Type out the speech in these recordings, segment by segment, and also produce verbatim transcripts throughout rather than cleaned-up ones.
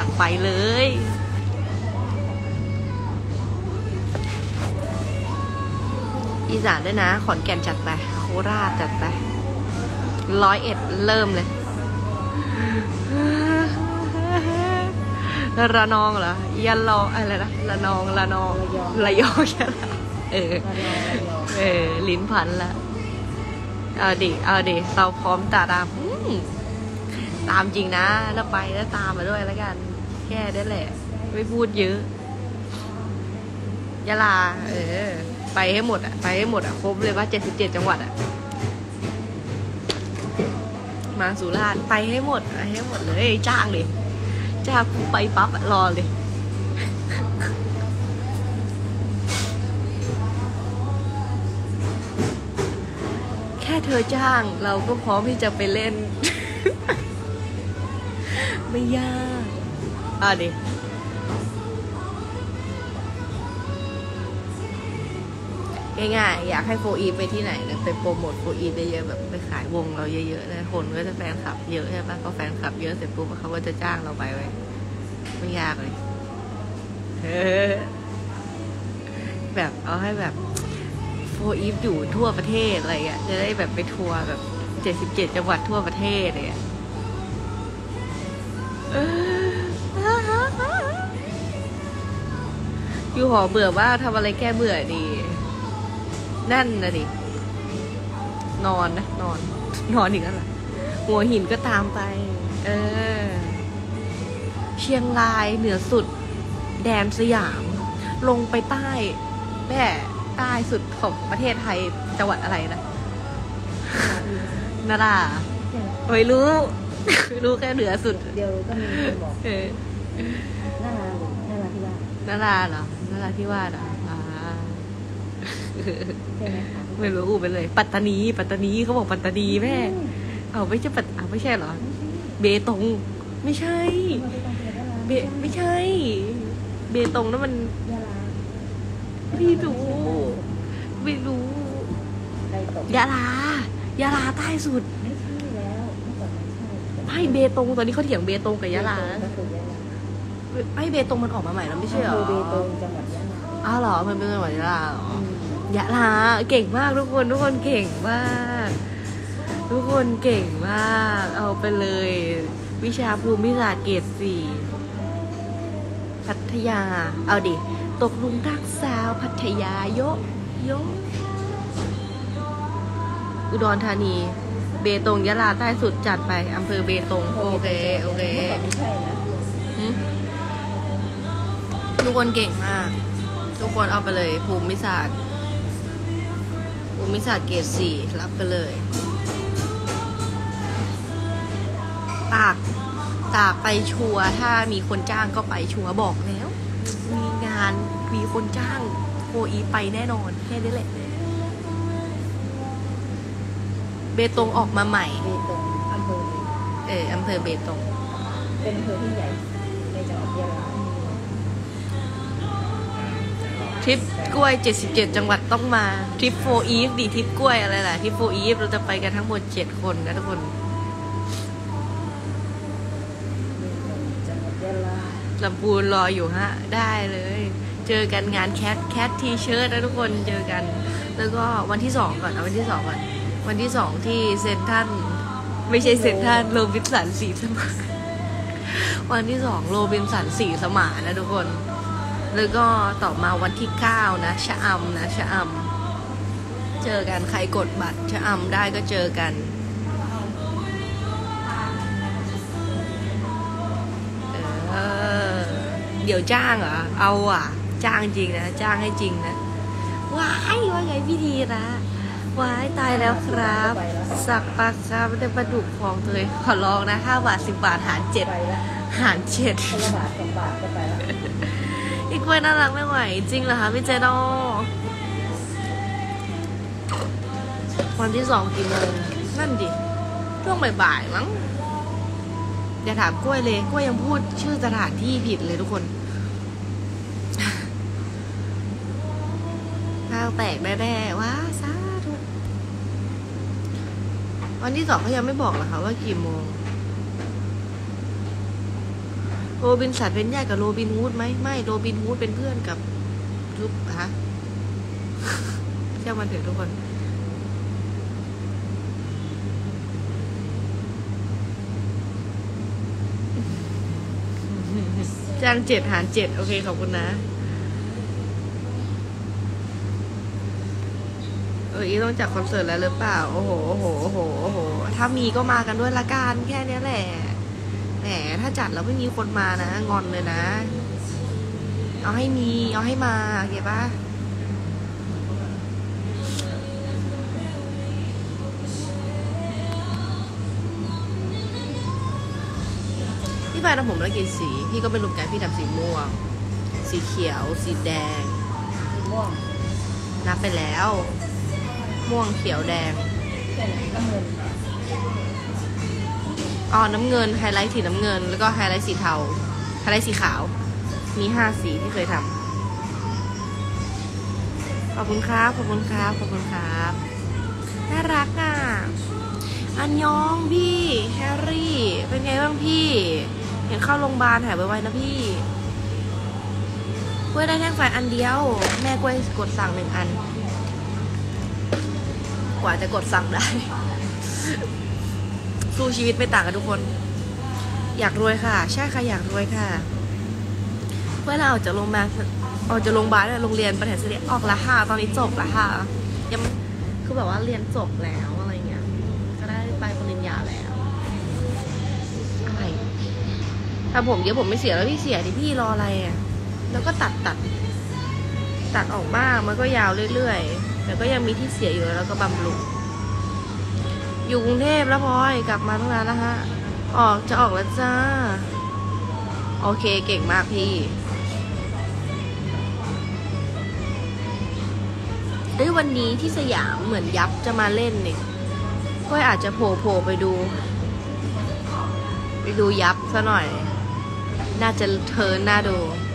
ไปเลยอีสานด้วยนะขอนแก่นจัดไปโคราชจัดไปร้อยเอ็ดเริ่มเลยระนองเหรอยันรออะไรนะระนองระนองระยองเออเออลิ้นพันละเอาดิเอาดิเราพร้อมตาดำตามจริงนะแล้วไปแล้วตามมาด้วยแล้วกันแค่ได้แหละไม่พูดเยอะยะลาเออไปให้หมดอ่ะไปให้หมดอ่ะครบเลยว่าเจ็ดสิบเจ็ดจังหวัดอ่ะมาสุราษฎร์ไปให้หมดไปให้หมดเลยจ้างเลยจ้างกูไปปั๊บรอเลยแค่เธอจ้างเราก็พร้อมที่จะไปเล่น ไม่ยากอ่ะดิง่ายๆอยากให้โฟอีฟไปที่ไหนนะไปโปรโมทโฟอีฟเยอะๆแบบไปขายวงเราเยอะๆนะคนก็จะแฟนคลับเยอะใช่ปะก็แฟนคลับเยอะเสร็จปุ๊บเขาก็จะจ้างเราไปไว้ไม่ยากเลยแบบเอาให้แบบโฟอีฟอยู่ทั่วประเทศอะไรอ่ะจะได้แบบไปทัวร์แบบเจ็ดสิบเจ็ดจังหวัดทั่วประเทศเลยอ่ะอยู่หอเบื่อว่าทำอะไรแก้เบื่อดีนั่นนะดินอนนะนอนนอนอีกแล้วล่ะหัวหินก็ตามไปเออเชียงรายเหนือสุดแดนสยามลงไปใต้แม่ใต้สุดของประเทศไทยจังหวัดอะไรนะนาราไม่รู้ไม่รู้แค่เหนือสุดเดียวก็มีคนบอกเออนารานาราที่ว่านาราเหรอนาราที่ว่าอ่ะไม่รู้อูไปเลยปัตตานีปัตตานีเขาบอกปัตตานีแม่เอาไม่ใช่ปัตเอาไม่ใช่เหรอเบตงไม่ใช่เบไม่ใช่เบตงนั่นมันไม่รู้ไม่รู้ยะลายะลาใต้สุดไม่ใช่แล้วไม่เบตงตอนนี้เขาเถียงเบตงกับยะลาไม่เบตงมันออกมาใหม่แล้วไม่ใช่เหรอเบตงจังหวัดยะลาอ้าวเหรอมันเป็นจังหวัดยะลาเหรอยะลาเก่งมากทุกคนทุกคนเก่งมากทุกคนเก่งมากเอาไปเลยวิชาภูมิศาสตร์เกรดสี่พัทยาเอาดิตกลุมรักสาวพัทยาโยโยอุดรธานีเบตงยะลาใต้สุดจัดไปอำเภอเบตงโอเคโอเคทุกคนเก่งมากทุกคนเอาไปเลยภูมิศาสตร์ภูมิศาสตร์เกรดสี่รับไปเลยตากตากไปชัวร์ถ้ามีคนจ้างก็ไปชัวร์บอกแล้วมีงานมีคนจ้างโฟอีไปแน่นอนแค่นี้แหละเบตงออกมาใหม่เบตงอำเภอเอออำเภอเบตงเป็นอำเภอที่ใหญ่ในจังหวัดยะลาทริปกล้วยเจ็ดสิบเจ็ดจังหวัดต้องมาทริปโฟอีฟดิทริปกล้วยอะไรล่ะทริปโฟอีฟเราจะไปกันทั้งหมดเจ็ดคนนะทุกคนลำพูนรออยู่ฮะได้เลยเจอกันงานแคทแคททีเชิร์ตนะทุกคนเจอกันแล้วก็วันที่สองก่อนเอาวันที่สองก่อนวันที่สองที่เซ็นทรัลไม่ใช่เซ็นทรัลโรบินสันสีสมานวันที่สองโรบินสันสีสมานนะทุกคนแล้วก็ต่อมาวันที่เก้านะชะอำนะชะอำเจอกันใครกดบัตรชะอำได้ก็เจอกันเออเดี๋ยวจ้างเหรอเอาอ่ะจ้างจริงนะจ้างให้จริงนะว้ายว่าไงพี่ทีนะว้ายตายแล้วครับสักปากครับได้ปลาดุกของเธอขอลองนะห้าบาทสิบบาทหารเจ็ดหารเจ็ดบาทสองบาทก็ไปแล้วอีกคนน่ารักไม่ไหวจริงเหรอคะพี่เจโน่วันที่สองกี่โมงนั่นดิช่วงบ่ายๆมั้งอย่าถามกล้วยเลยกล้วยยังพูดชื่อสถานที่ผิดเลยทุกคนข้าวแตกแน่ๆว้าสาธุวันที่สองเขายังไม่บอกเหรอคะว่ากี่โมงโรบินสันเป็นญาติกับโรบินฮูดไหมไม่โรบินฮูดเป็นเพื่อนกับทุกฮะเชื่อมันเถอะทุกคนจ้างเจ็ดหารเจ็ดโอเคขอบคุณนะเอออีต้องจัดคอนเสิร์ตแล้วหรือเปล่าโอ้โหโอ้โหโอ้โหโอ้โหถ้ามีก็มากันด้วยละกันแค่นี้แหละแหมถ้าจัดแล้วไม่มีคนมานะงอนเลยนะเอาให้มีเอาให้มาโอเคปะพี่ไปทำผมแล้วกี่สีพี่ก็เป็นรูปแกนพี่ทำสีม่วงสีเขียวสีแดงม่วงนับไปแล้วม่วงเขียวแดงแค่ไหนน้ำเงินอ๋อน้ำเงินไฮไลท์สีน้ำเงินแล้วก็ไฮไลท์สีเทาไฮไลท์สีขาวมีห้าสีที่เคยทำขอบคุณครับขอบคุณครับขอบคุณครับน่ารักอ่ะอันยองพี่แฮร์รี่เป็นไงบ้างพี่เห็นเข้าโรงพยาบาลหายไวๆนะพี่กล้วยได้แท่งไฟอันเดียวแม่กล้วยกดสั่งหนึ่งอันกว่าจะกดสั่งได้ สู้ชีวิตไม่ต่างกันทุกคนอยากรวยค่ะใช่ค่ะอยากรวยค่ะเมื่อเราออกจากโรงพยาบาลออกจากโรงพยาบาลโรงเรียนประเทศเสด็จออกละค่ะตอนนี้จบละค่ะยังคือแบบว่าเรียนจบแล้วอะไรเงี้ยก็ได้ไปปริญญาแล้วอะไรถ้าผมเดี๋ยวผมไม่เสียแล้วพี่เสียดิพี่รออะไรอ่ะแล้วก็ตัดตัดตัดออกบ้างมันก็ยาวเรื่อยๆแต่ก็ยังมีที่เสียอยู่แล้วก็บำรุงอยู่กรุงเทพแล้วพลอยกลับมาตั้งนานแล้วฮะออกจะออกแล้วจ้าโอเคเก่งมากพี่เอ้ยวันนี้ที่สยามเหมือนยับจะมาเล่นเนี่ยก็อาจจะโผล่โผล่ไปดูไปดูยับซะหน่อยน่าจะเทิร์นน่าดู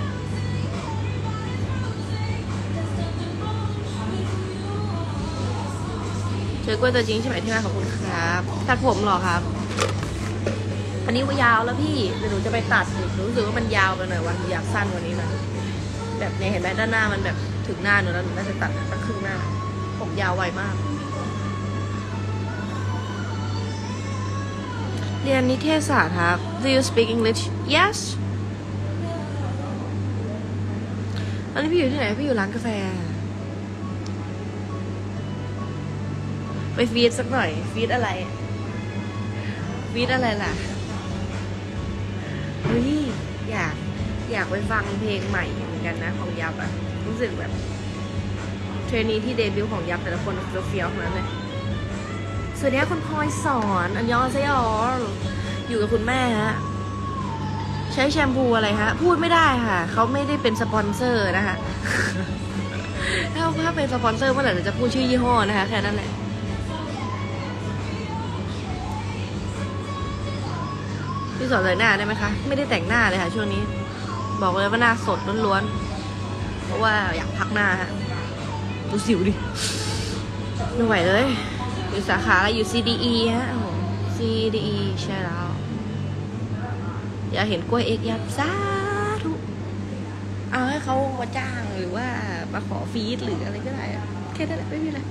เจอกล้วยตัวจริงใช่ไหมที่มาขอบคุณครับตัดผมหรอครับอันนี้ว่ายาวแล้วพี่เดี๋ยวหนูจะไปตัดรู้สึกว่ามันยาวไปหน่อยวันอยากสั้นกว่านี้หน่อยแบบเนี่ยเห็นไหมด้านหน้ามันแบบถึงหน้าหนูแล้วหนูน่าจะตัดตั้งครึ่งหน้าผมยาวไวมากเรียนนิเทศศาสตร์ครับ Do you speak English Yes ตอนนี้พี่อยู่ที่ไหนพี่อยู่ร้านกาแฟไปฟีดสักหน่อยฟีดอะไรฟีดอะไรล่ะเฮ้ยอยากอยากไปฟังเพลงใหม่เหมือนกันนะของยับอะรู้สึกแบบเทรนนีที่เดบิวต์ของยับแต่ละคนเฟี้ยวๆทั้งนั้นเลยสวัสดีค่ะคุณพลอยสอนอันยองเซยออยู่กับคุณแม่ฮะใช้แชมพูอะไรฮะพูดไม่ได้ค่ะเขาไม่ได้เป็นสปอนเซอร์นะคะ ถ้าถ้าเป็นสปอนเซอร์เมื่อไหร่เราจะพูดชื่อยี่ห้อนะคะแค่นั้นแหละพี่สอนเลยหน้าได้ไหมคะไม่ได้แต่งหน้าเลยค่ะช่วงนี้บอกเลยว่าหน้าสดล้วนๆเพราะว่าอยากพักหน้าฮะดูสิวดิไม่ไหวเลยอยู่สาขาอะไรอยู่ ซี ดี อี ฮะ ซี ดี อี ใช่แล้วอยากเห็นกล้วยเอกยับสาธุเอาให้เขามาจ้างหรือว่ามาขอฟีดหรืออะไรก็ได้แค่นั้นแหละไม่มีอะไร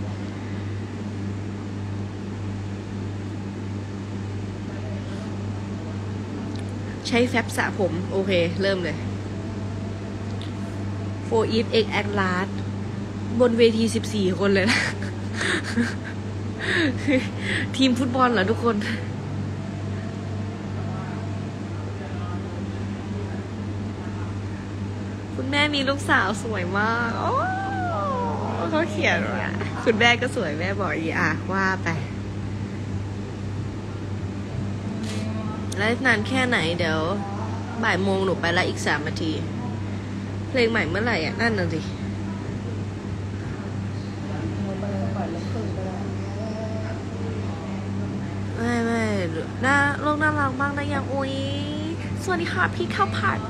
ใช้แฟบสระผมโอเคเริ่มเลยโฟอีฟเอ็กแอคลาสบนเวทีสิบสี่คนเลยนะทีมฟุตบอลเหรอทุกคนคุณแม่มีลูกสาวสวยมากโอ้เขาเขียนว่าคุณแม่ก็สวยแม่บอกอีอ่ะว่าไปไลฟ์นานแค่ไหนเดี๋ยวบ่ายโมงหนูไปละอีกสามนาทีเพลงใหม่เมื่อไหร่อ่ะนั่นน่ะสิไม่ไม่น่าโลกน่ารักมากนะอย่างอุ้ยสวัสดีค่ะพี่ข้าวผัด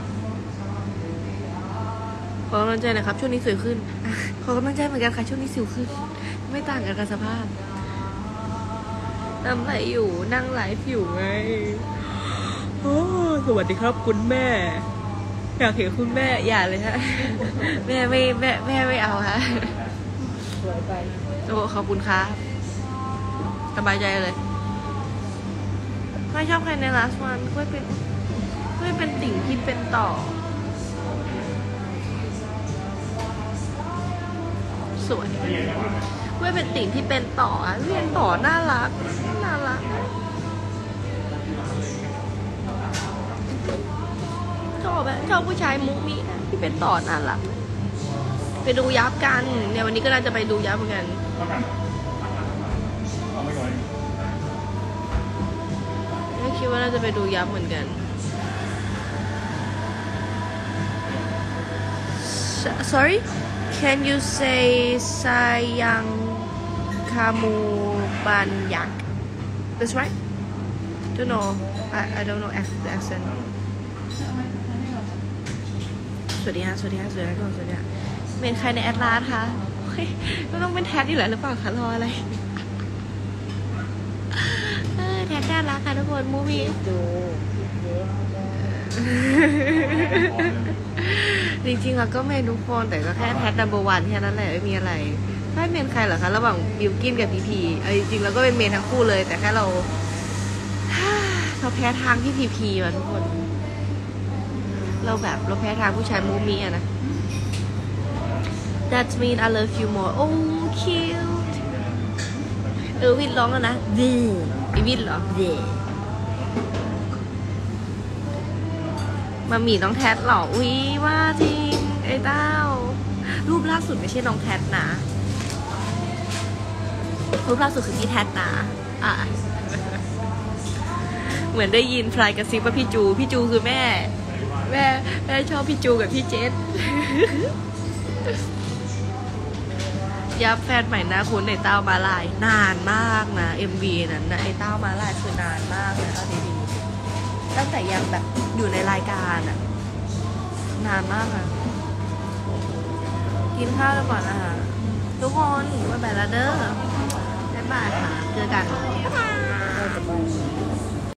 ขอกำลังใจหน่อยครับช่วงนี้สวยขึ้นขอกำลังใจเหมือนกันค่ะช่วงนี้สิวขึ้นไม่ต่างกันกับสภาพทำไรอยู่นั่งไลฟ์อยู่ไงโอ้สวัสดีครับคุณแม่อยากเห็นคุณแม่อย่าเลยฮะ แม่ไม่แม่แม่ไม่เอาฮะสวยไปโอ้ขอบคุณครับสบายใจเลยไม่ชอบใครใน last one ก็เป็นก็เป็นติ่งที่เป็นต่อสวยเว้ยเป็นติ่งที่เป็นต่ออะเรียนต่อน่ารักน่ารักชอบแบบชอบผู้ชายมุกมิอะที่เป็นต่อน่ารักไปดูยับกันเนี่ยวันนี้ก็น่าจะไปดูยับเหมือนกันไม่คิดว่าน่าจะไปดูยับเหมือนกัน sorry can you say sayang kamu banyak that's right don't know I I don't know the accent สวัสดีฮะสวัสดีฮะสวัสดีฮะสวัสดีฮะเป็นใครในแอดลาสคะก็ต้องเป็นแท็ดอยู่แล้วหรือเปล่าคะรออะไรเออแท็ดน่ารักค่ะทุกคนมูวี่ดูเยอะจริงๆเราก็เมนทุกคนแต่ก็แค่แพทนัมเบอร์วันแค่นั้นแหละไม่มีอะไรไม่เมนใครเหรอคะระหว่างบิวกินกับพีพีเออจริงๆเราก็เป็นเมนทั้งคู่เลยแต่แค่เรา เราแพ้ทางที่พีพีว่ะทุกคนเราแบบเราแพ้ทางผู้ชายมูมี่อะนะ That mean I love you more oh cute เออวินร้องแล้วนะเดไอวินเหรอเดมามีน้องแทดหรออุ๊ยว่าจริงไอ้เต้ารูปล่าสุดไม่ใช่น้องแทดนะรูปล่าสุดคือพี่แทดนะอ่ะเหมือนได้ยินพลายกระซิบว่าพี่จูพี่จูคือแม่แม่แม่ชอบพี่จูกับพี่เจษ ยับแฟนใหม่นะคุณไอ้เต้ามาลายนานมากนะ เอ็ม วี นั้นนะไอ้เต้ามาลายคือนานมากเลยเอาดีๆตั้งแต่ยังแบบอยู่ในรายการอะนานมากค่ะกินข้าวแล้วก่อนนะคะทุกคนบ๊ายบายแล้วเด้อบ๊ายบายค่ะเจอกันน่าจะไป